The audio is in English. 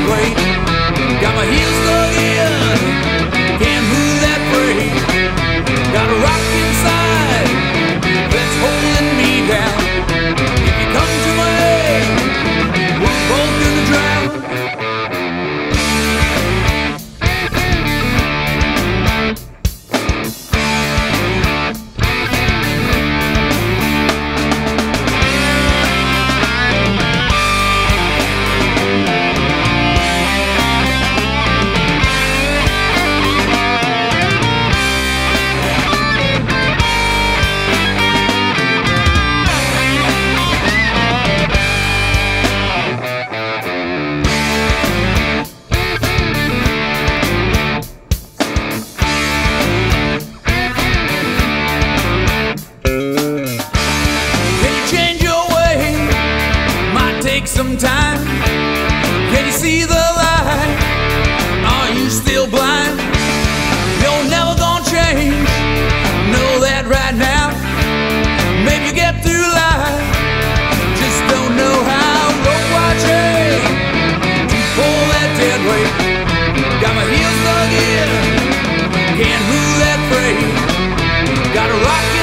weight. Got my heels dug in, can't move that freight. Got a rock inside that's holding me down. If you come to my aid, we're both gonna drown. Some time. Can you see the light? Are you still blind? You're never gonna change, know that right now. Maybe you get through life, just don't know how. Rope watching to pull that dead weight. Got my heels dug in, can't move that freight. Got a rock